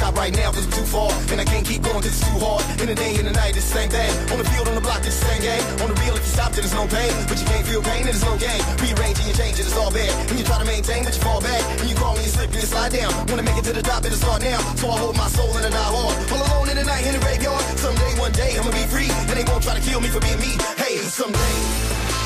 stop right now cause I'm too far. And I can't keep going cause it's too hard. In the day and the night, it's the same thing. On the field, on the block, it's the same game. On the real, if you stop, then there's no pain. But you can't feel pain, then there's no gain. Rearranging, you change it, it's all bad. And you try to maintain, but you fall back. And you crawl and you slip and you slide down. Wanna make it to the top, it'll start now. So I hold my soul in a die hard. All alone in the night, in the graveyard. Someday, one day, I'ma be free. And they won't try to kill me for being me. Hey, someday.